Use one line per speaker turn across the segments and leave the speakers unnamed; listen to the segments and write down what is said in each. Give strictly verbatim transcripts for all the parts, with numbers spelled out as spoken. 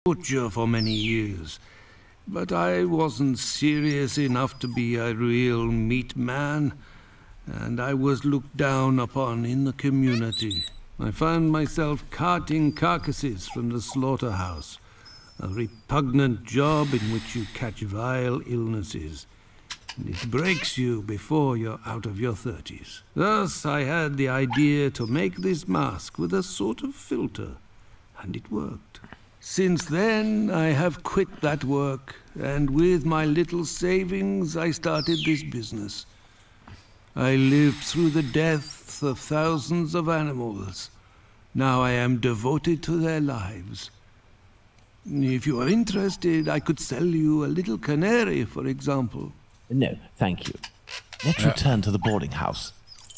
butcher for many years, but I wasn't serious enough to be a real meat man, and I was looked down upon in the community. I found myself carting carcasses from the slaughterhouse, a repugnant job in which you catch vile illnesses, and it breaks you before you're out of your thirties. Thus, I had the idea to make this mask with a sort of filter, and it worked. Since then, I have quit that work, and with my little savings, I started this business. I lived through the deaths of thousands of animals. Now I am devoted to their lives. If you are interested, I could sell you a little canary, for example.
No, thank you. Let's return to the boarding house.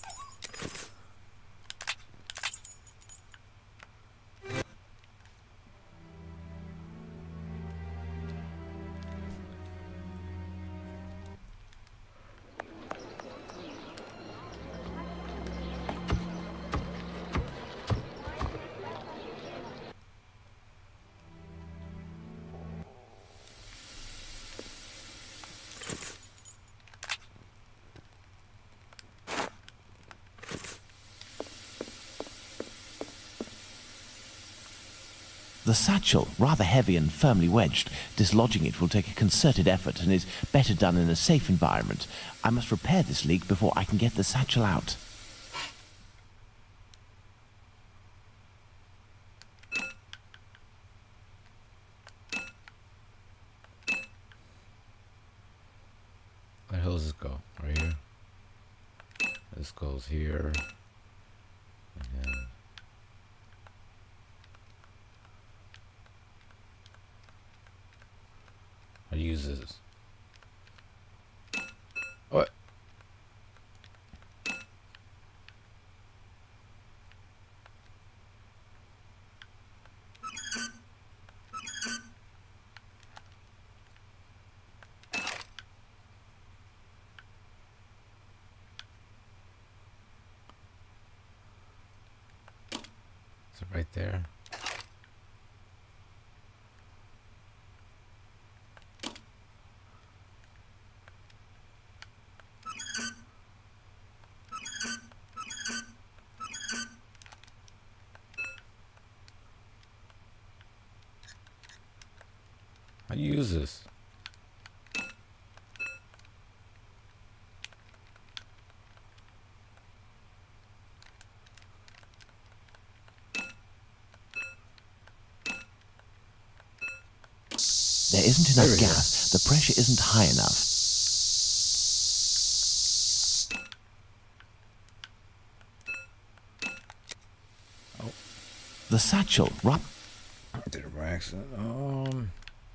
The satchel, rather heavy and firmly wedged. Dislodging it will take a concerted effort and is better done in a safe environment. I must repair this leak before I can get the satchel out.
Where the hell does this go? Right here? This goes here. And then I use this. What? Is it right there? I use this.
There isn't enough gas. The pressure isn't high enough.
Oh.
The satchel, right?
I did it by accident. Um.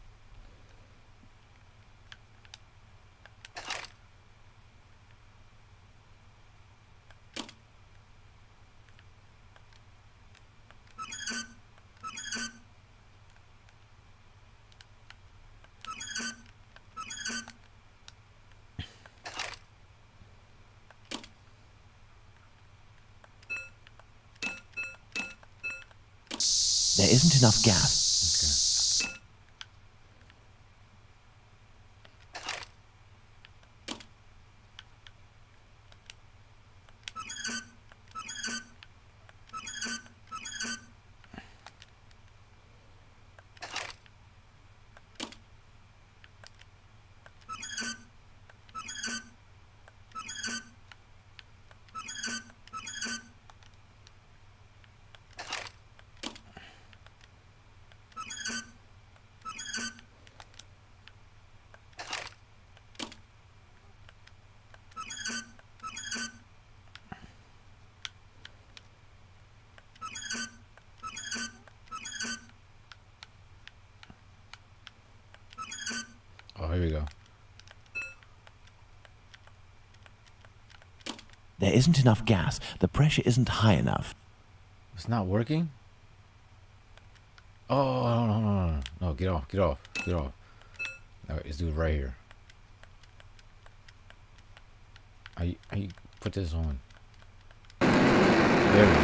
There isn't enough gas.
Okay. Oh, here we go.
There isn't enough gas. The pressure isn't high enough.
It's not working? Oh, no, no, no, no. No, get off, get off, get off. No, let's do it right here. I, I put this on. There we go.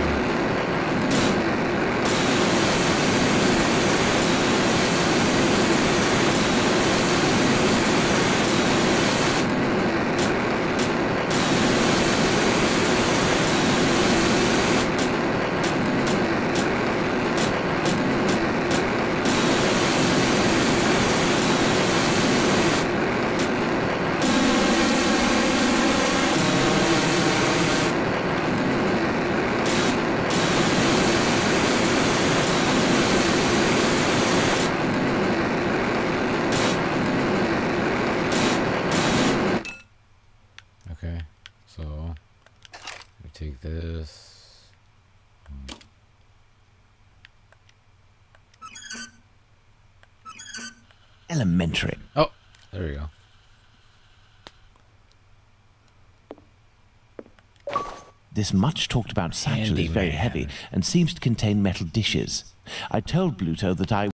elementary.
Oh, there we go.
This much talked about satchel is very
Handyman.
heavy and seems to contain metal dishes. I told Bluto that I